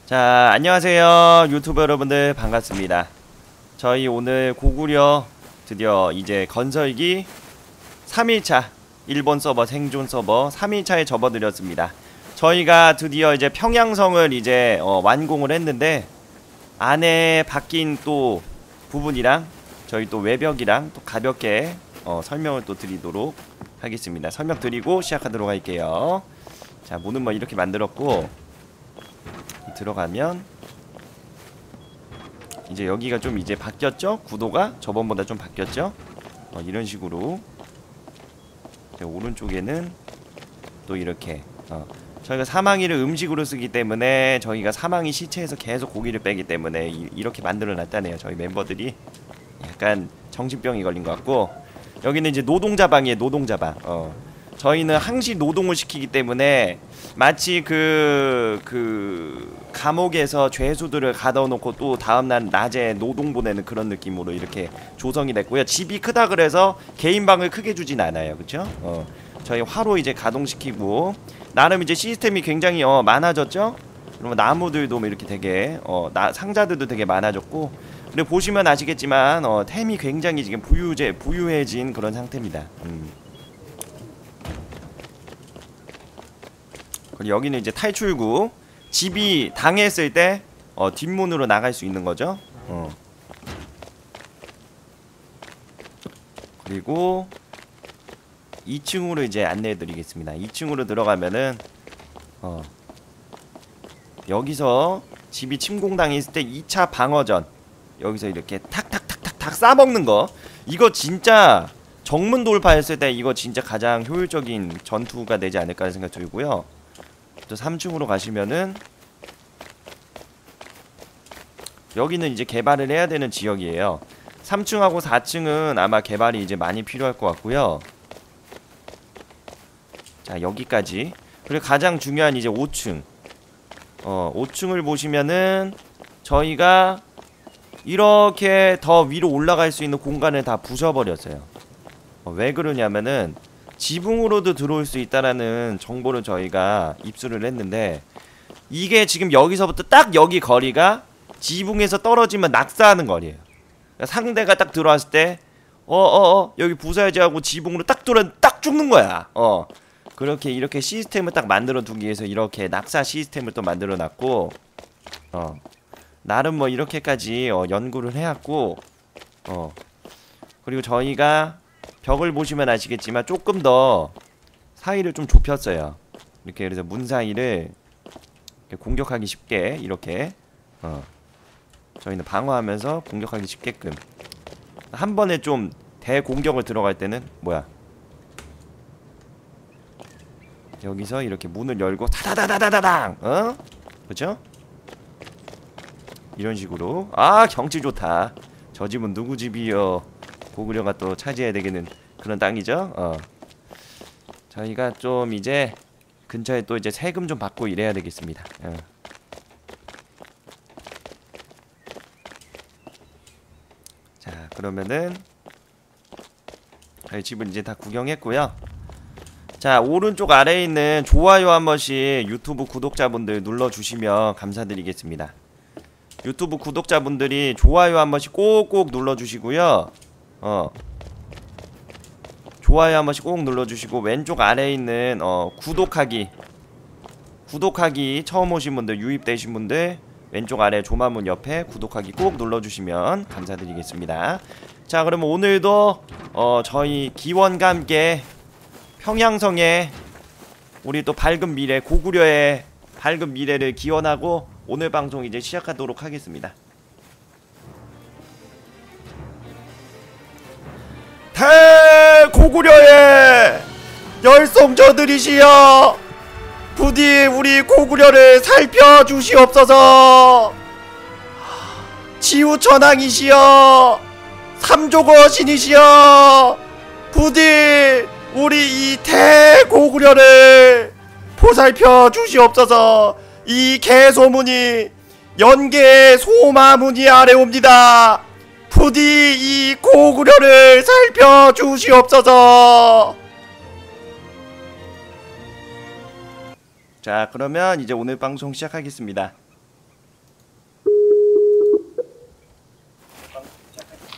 자, 안녕하세요. 유튜브 여러분들 반갑습니다. 저희 오늘 고구려 드디어 이제 건설기 3일차 일본 서버 생존 서버 3일차에 접어들였습니다. 저희가 드디어 이제 평양성을 이제 완공을 했는데 안에 바뀐 또 부분이랑 저희 또 외벽이랑 또 가볍게 설명을 또 드리도록 하겠습니다. 설명 드리고 시작하도록 할게요. 자, 문은 뭐 이렇게 만들었고 들어가면 이제 여기가 좀 이제 바뀌었죠? 구도가 저번보다 좀 바뀌었죠? 이런 식으로 오른쪽에는 또 이렇게 저희가 사망이를 음식으로 쓰기 때문에 저희가 사망이 시체에서 계속 고기를 빼기 때문에 이렇게 만들어 놨다네요. 저희 멤버들이 약간 정신병이 걸린 것 같고, 여기는 이제 노동자방이에요. 노동자방. 저희는 항시 노동을 시키기 때문에 마치 그 감옥에서 죄수들을 가둬놓고 또 다음날 낮에 노동 보내는 그런 느낌으로 이렇게 조성이 됐고요. 집이 크다 그래서 개인 방을 크게 주진 않아요. 그쵸? 저희 화로 이제 가동시키고 나름 이제 시스템이 굉장히 많아졌죠? 그러면 나무들도 뭐 이렇게 되게 상자들도 되게 많아졌고, 그리고 보시면 아시겠지만 템이 굉장히 지금 부유해진 그런 상태입니다. 그리고 여기는 이제 탈출구. 집이 당했을 때 뒷문으로 나갈 수 있는 거죠. 그리고 2층으로 이제 안내해 드리겠습니다. 2층으로 들어가면은 여기서 집이 침공당했을 때 2차 방어전, 여기서 이렇게 탁탁탁탁탁 싸먹는 거, 이거 진짜 정문 돌파했을 때 이거 진짜 가장 효율적인 전투가 되지 않을까 하는 생각 들고요. 또 3층으로 가시면은 여기는 이제 개발을 해야 되는 지역이에요. 3층하고 4층은 아마 개발이 이제 많이 필요할 것 같고요. 자, 여기까지. 그리고 가장 중요한 이제 5층. 5층을 보시면은 저희가 이렇게 더 위로 올라갈 수 있는 공간을 다 부숴버렸어요. 왜 그러냐면은 지붕으로도 들어올 수 있다라는 정보를 저희가 입수를 했는데, 이게 지금 여기서부터 딱 여기 거리가 지붕에서 떨어지면 낙사하는 거리예요. 그러니까 상대가 딱 들어왔을 때 여기 부숴야지 하고 지붕으로 딱 죽는 거야. 그렇게 이렇게 시스템을 딱 만들어 두기 위해서 이렇게 낙사 시스템을 또 만들어 놨고, 나름 뭐 이렇게까지 연구를 해왔고, 그리고 저희가 벽을 보시면 아시겠지만 조금 더 사이를 좀 좁혔어요. 이렇게. 그래서 문 사이를 이렇게 공격하기 쉽게 이렇게 저희는 방어하면서 공격하기 쉽게끔, 한 번에 좀 대공격을 들어갈 때는 여기서 이렇게 문을 열고 타다다다다당, 그쵸? 이런 식으로. 경치 좋다. 저 집은 누구 집이요? 고구려가 또 차지해야 되겠는 그런 땅이죠. 저희가 좀 이제 근처에 또 이제 세금 좀 받고 이래야 되겠습니다. 자, 그러면은 저희 집은 이제 다 구경했고요. 자, 오른쪽 아래에 있는 좋아요 한 번씩 유튜브 구독자분들 눌러주시면 감사드리겠습니다. 유튜브 구독자분들이 좋아요 한 번씩 꼭꼭 눌러주시고요. 좋아요 한 번씩 꼭 눌러주시고, 왼쪽 아래에 있는 구독하기 처음 오신 분들, 유입되신 분들 왼쪽 아래 조마문 옆에 구독하기 꼭 눌러주시면 감사드리겠습니다. 자, 그러면 오늘도 저희 기원과 함께 평양성의 우리 또 밝은 미래, 고구려의 밝은 미래를 기원하고 오늘 방송 이제 시작하도록 하겠습니다. 대고구려의 열성저들이시여, 부디 우리 고구려를 살펴주시옵소서. 지우천왕이시여, 삼조거신이시여, 부디 우리 이 대고구려를 보살펴 주시옵소서. 이 개소문이 연계의 소마문이 아래옵니다. 부디 이 고구려를 살펴주시옵소서. 자, 그러면 이제 오늘 방송 시작하겠습니다.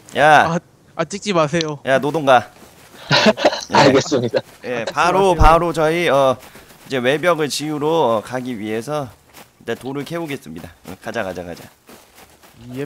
야, 찍지 마세요. 야 노동가. 예, 알겠습니다. 예, 마세요. 바로 저희 이제 외벽을 지으러 가기 위해서 일단 돌을 캐오겠습니다. 가자. 예.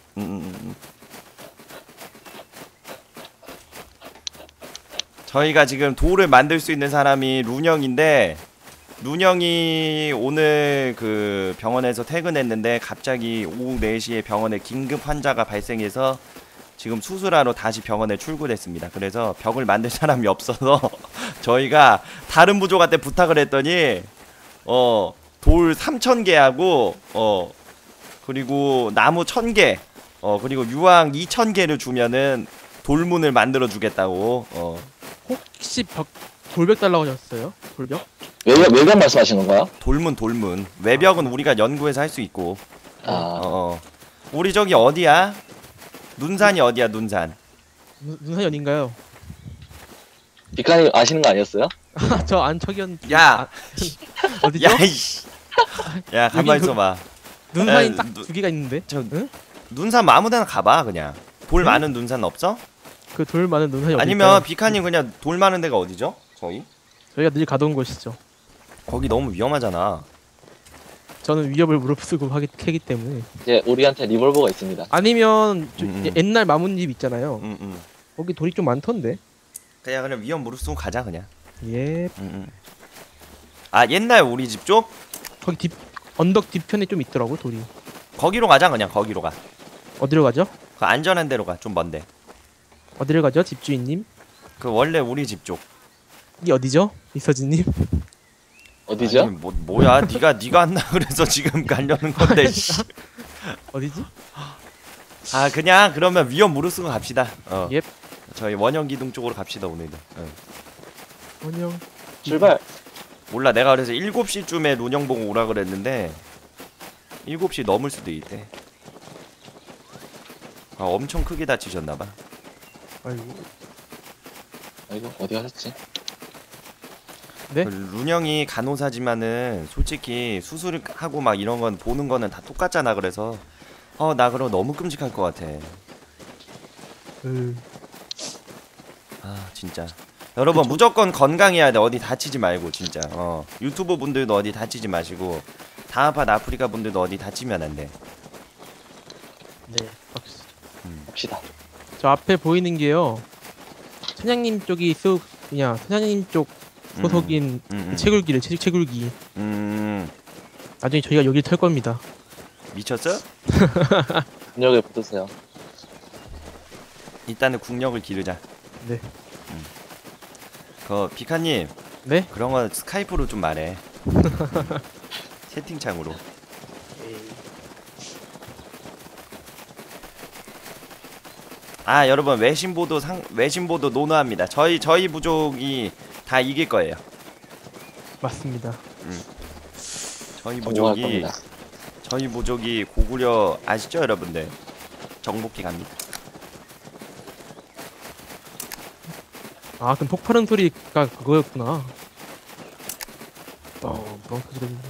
저희가 지금 돌을 만들 수 있는 사람이 룬형인데 룬형이 오늘 그 병원에서 퇴근했는데 갑자기 오후 4시에 병원에 긴급 환자가 발생해서 지금 수술하러 다시 병원에 출근했습니다. 그래서 벽을 만들 사람이 없어서 저희가 다른 부족한테 부탁을 했더니 돌 3,000개하고 그리고 나무 1,000개 그리고 유황 2,000개를 주면은 돌문을 만들어 주겠다고. 혹시 돌벽 달라고 하셨어요? 돌벽? 외관 말씀하신 건가요? 돌문. 외벽은 우리가 연구해서 할 수 있고. 아, 우리 저기 어디야? 눈산이 어디야? 눈산. 눈산이 어딘가요? 비카님 아시는 거 아니었어요? 저 안척이었. 야, 어디죠? 야 이씨. 야 가만 있어봐. 눈산이 야, 딱 2개가 있는데. 응? 눈산 아무데나 가봐 그냥. 돌 많은 눈산 없어? 그 돌 많은 눈산이 어디? 아니면 비카님 그냥 돌 많은 데가 어디죠? 저희가 늘 가던 곳이죠. 거기 너무 위험하잖아. 저는 위협을 무릅쓰고 캐기 때문에. 이제 우리한테 리볼버가 있습니다. 아니면 옛날 마문집 있잖아요. 응. 거기 돌이 좀 많던데. 그냥 위험 무릅쓰고 가자 그냥. 예. 아 옛날 우리 집 쪽? 거기 언덕 뒤편에 좀 있더라고 돌이. 거기로 가자 그냥 거기로 가. 어디로 가죠? 그 안전한 데로 가. 좀 먼데. 어디를 가죠, 집주인님? 그 원래 우리 집 쪽. 이 어디죠, 이서진님? 어디죠? 아니, 뭐야? 네가 안 나 그래서 지금 가려는 건데. 씨. 어디지? 아 그냥 그러면 위험 무릅쓰고 갑시다. 예. 저희 원형 기둥 쪽으로 갑시다 오늘도. 원영. 출발. 몰라 내가 그래서 7시쯤에 룬형 보고 오라 그랬는데 7시 넘을 수도 있대. 아 엄청 크게 다치셨나봐. 아이고 어디 가셨지? 네? 그 룬형이 간호사지만은 솔직히 수술하고 막 이런 건 보는 거는 다 똑같잖아. 그래서 나 그럼 너무 끔찍할 것 같아. 아 진짜 여러분 무조건 건강해야 돼. 어디 다치지 말고 진짜. 유튜브 분들도 어디 다치지 마시고 다음판 아프리카 분들도 어디 다치면 안 돼. 네. 봅시다. 저 앞에 보이는 게요. 선장님 쪽이 선장님 쪽 소속인 채굴기를 채굴기. 나중에 저희가 여기를 털 겁니다. 미쳤어? 근력에 붙으세요. 일단은 국력을 기르자. 네. 그 비카님. 네? 그런 거 스카이프로 좀 말해. 채팅창으로. 아 여러분 외신보도 노노합니다. 저희 부족이 다 이길 거예요. 맞습니다. 저희 부족이 고구려 아시죠 여러분들? 정복기 갑니다. 아 그럼 폭발음 소리가 그거였구나. 그랬는데.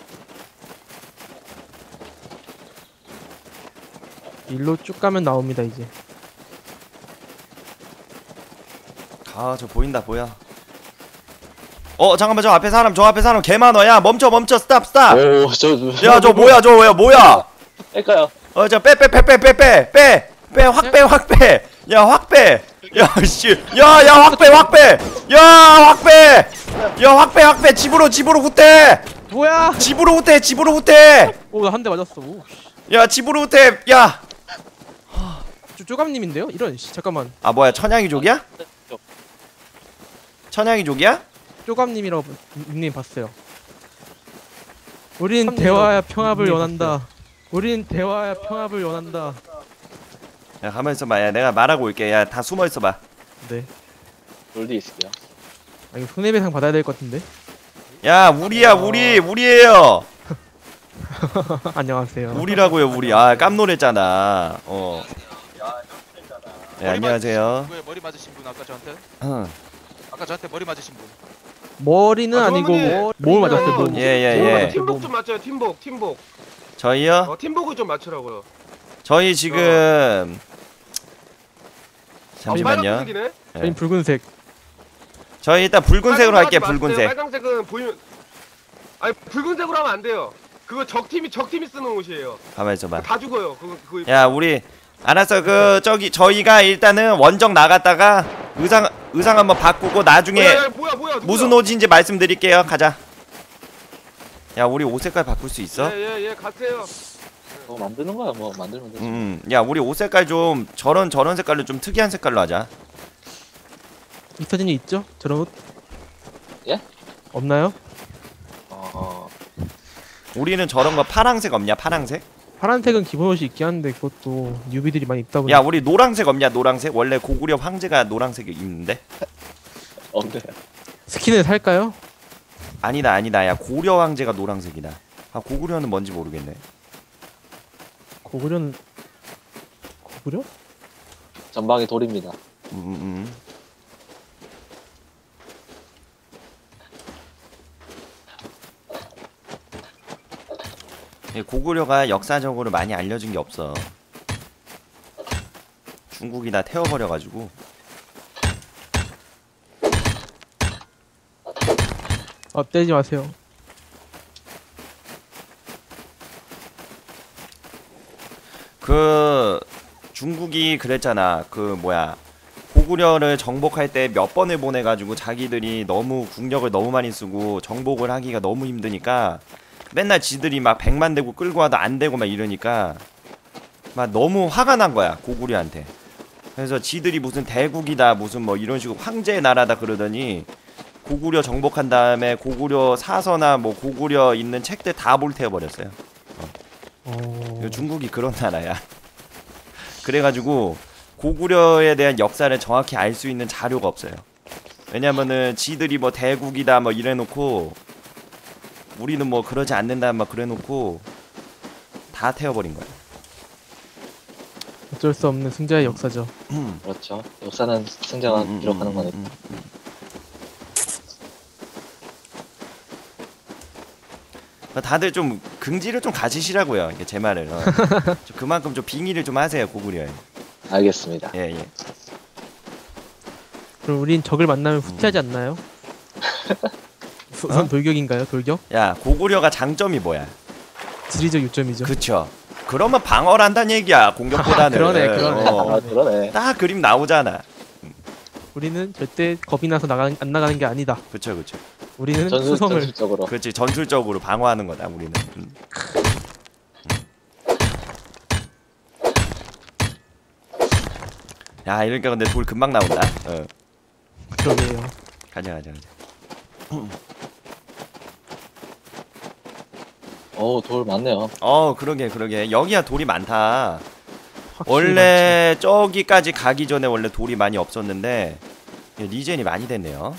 일로 쭉 가면 나옵니다 이제. 아 저 보인다 보여. 잠깐만 저 앞에 사람 개 많어. 야 멈춰 스탑. 오, 야 저 뭐야 뭐야? 뺄까요? 저 빼 확 빼. 야 확 빼. 야 씨. 야 확 빼. 집으로 후퇴. 뭐야? 집으로 후퇴. 오 나 한 대 맞았어. 오. 야 집으로 후퇴. 야. 쪼감님인데요? 이런 씨 잠깐만. 아 뭐야 천양이족이야? 천양이족이야? 쪼감님이라고 닉네임 봤어요. 우린 대화야 평화를 원한다. 야 가만 있어봐. 야 내가 말하고 올게. 야 다 숨어 있어봐. 네. 돌디 있을게요. 아 이거 손해배상 받아야 될 것 같은데. 야 우리예요. 안녕하세요. 우리라고요 우리. 아 깜놀했잖아. 네 안녕하세요. 누구예요? 머리 맞으신 분 아까 저한테? 응. 아까 저한테 머리 맞으신 분. 머리는 아니고 몸을 맞았어요. 몸. 예. 팀복 좀 맞춰요. 팀복. 저희요? 팀복을 좀 맞추라고요. 저희 지금 잠시만요. 빨간색이네. 예. 아니 붉은색. 저희 일단 붉은색으로 빨간색 할게요. 하지 마세요. 붉은색. 빨간색은 보이면 아니 붉은색으로 하면 안 돼요. 그거 적팀이 쓰는 옷이에요. 가만 있어봐. 다 죽어요. 그거 야 우리 알았어. 그 저기 저희가 일단은 원정 나갔다가 의상 한번 바꾸고 나중에 뭐야 무슨 옷인지 말씀드릴게요. 가자. 야 우리 옷 색깔 바꿀 수 있어? 예예예 가세요. 뭐 만드는 거야 뭐 만들면 되지. 야 우리 옷 색깔 좀 저런 색깔로 좀 특이한 색깔로 하자. 이 사진이 있죠? 저런 옷? 예? 없나요? 우리는 저런 거 파랑색 없냐? 파랑색? 파란색은 기본 옷이 있긴 한데 그것도 뉴비들이 많이 입다 보니. 야 우리 노랑색 없냐? 노랑색? 원래 고구려 황제가 노랑색 입는데? 없네. 스킨을 살까요? 아니다. 야 고려 황제가 노랑색이다. 아 고구려는 뭔지 모르겠네. 고구려는 고구려? 전방에 돌입니다. 고구려가 역사적으로 많이 알려진 게 없어. 중국이 다 태워버려가지고. 때리지 마세요. 그 중국이 그랬잖아. 그 뭐야 고구려를 정복할 때 몇 번을 보내가지고 자기들이 너무 국력을 너무 많이 쓰고 정복을 하기가 너무 힘드니까 맨날 지들이 막 100만 대고 끌고 와도 안 되고 막 이러니까 막 너무 화가 난 거야 고구려한테. 그래서 지들이 무슨 대국이다 무슨 뭐 이런 식으로 황제의 나라다 그러더니 고구려 정복한 다음에 고구려 사서나 뭐 고구려 있는 책들 다 몰태워버렸어요. 중국이 그런 나라야. 그래가지고 고구려에 대한 역사를 정확히 알 수 있는 자료가 없어요. 왜냐면은 지들이 뭐 대국이다 뭐 이래놓고 우리는 뭐 그러지 않는다 막 그래놓고 다 태워버린 거야. 어쩔 수 없는 승자의 역사죠. 그렇죠. 역사는 승자가 기록하는 거니까. 다들 좀 긍지를 좀 가지시라고요. 이게 제 말을. 좀 그만큼 좀 빙의를 좀 하세요 고구려에. 알겠습니다. 예. 그럼 우린 적을 만나면 후퇴하지 않나요? 우선 돌격인가요? 돌격? 야 고구려가 장점이 뭐야? 지리적 요점이죠. 그쵸. 그러면 방어를 한다는 얘기야 공격보다는. 그러네. 그러네. 딱 그림 나오잖아. 우리는 절대 겁이 나서 안 나가는 게 아니다. 그쵸. 우리는 수성을 전술적으로. 그렇지 전술적으로 방어하는 거다 우리는. 야 이러니까 근데 돌 금방 나온다. 그러게요. 가자. 돌 많네요. 그러게 여기야 돌이 많다. 확실히 원래 저기까지 가기 전에 원래 돌이 많이 없었는데 리젠이 많이 됐네요.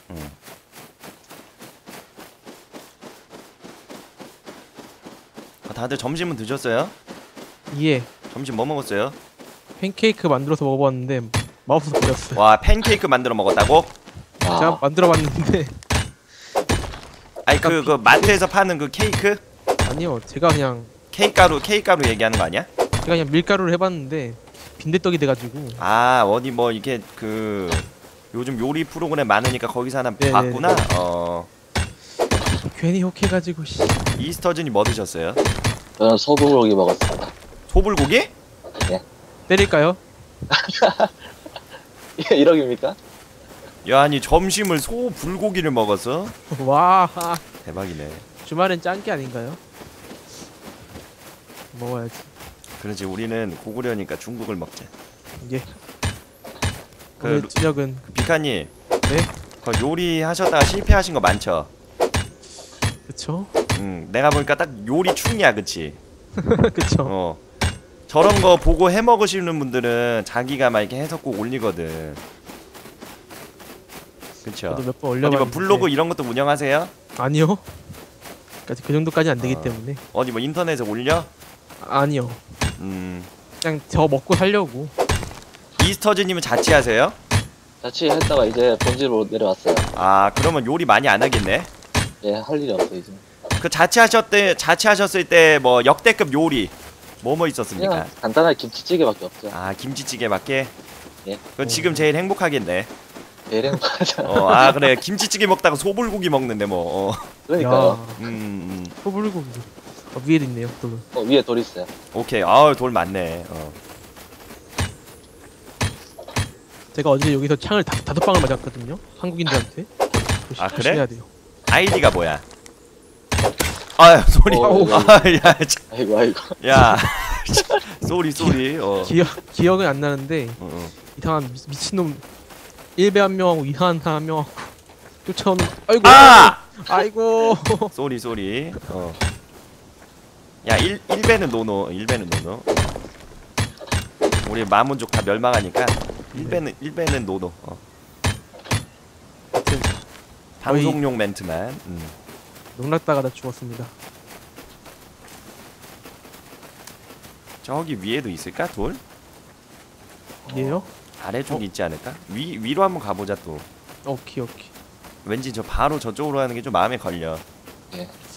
다들 점심은 드셨어요? 많죠. 예. 점심 뭐 먹었어요? 팬케이크 만들어서 먹어봤는데 맛없어서 버렸어요. 와 팬케이크 만들어 먹었다고? 제가 만들어봤는데 아니 그 마트에서 파는 그 케이크? 아니요. 제가 그냥 케이크가루 얘기하는 거 아니야? 밀가루를 해봤는데 빈대떡이 돼가지고. 아 어디 뭐 이게 그 요즘 요리 프로그램 많으니까 거기서 하나 네네네. 봤구나. 괜히 혹해가지고 씨. 이스터즈니 뭐 드셨어요? 저는 소불고기 먹었습니다. 소불고기? 때릴까요? 1억입니까? 야 아니 점심을 소불고기를 먹었어? 와. 대박이네. 주말엔 짠 게 아닌가요? 먹어야지. 그렇지 우리는 고구려니까 중국을 먹자. 예. 그 오늘 저녁은 비카님. 네? 그 요리 하셨다가 실패하신 거 많죠? 그쵸? 내가 보니까 딱 요리 충이야 그치? 그쵸. 저런 거 보고 해 먹으시는 분들은 자기가 막 이렇게 해서 꼭 올리거든. 그쵸? 저도 몇 번 어디 올려봤는데 뭐 블로그 이런 것도 운영하세요? 아니요. 그 정도까지 안 되기 때문에. 어디 뭐 인터넷에 올려? 아니요. 그냥 저 먹고 살려고. 이스터즈님은 자취하세요? 자취했다가 이제 본지로 내려왔어요. 아 그러면 요리 많이 안 하겠네. 예, 할 일이 없어요 이제. 그 자취하셨을 때 뭐 역대급 요리 뭐 있었습니까? 그냥 간단하게 김치찌개밖에 없죠. 아 김치찌개밖에? 예. 그건 지금 제일 행복하겠네. 대량 맞아. 아 그래 김치찌개 먹다가 소불고기 먹는데 뭐. 그러니까요. 소불고기. 위에도 있네요. 돌. 위에 돌 있어요. 오케이. 아우 돌 많네. 제가 어제 여기서 창을 다섯 방을 맞았거든요. 한국인들한테. 아, 그래? 조심해야 돼요. 아이디가 뭐야? 아유 소리. 아야 아이고 아이고. 야. 쏘리. 기억은 안 나는데 이상한 미친놈 1배 한 명하고 이상한 사람 한 명하고 쫓아오는. 아이고. 아이고. 쏘리. 야 1배는 노노. 1배는 노노. 우리 마문족 다 멸망하니까 1배는 노노. 방송용 멘트만. 농락다가 다 죽었습니다. 저기 위에도 있을까 돌? 얘요? 아래쪽에 있지 않을까? 위로 한번 가보자 또. 오케이. 왠지 저 바로 저쪽으로 하는 게 좀 마음에 걸려. 예.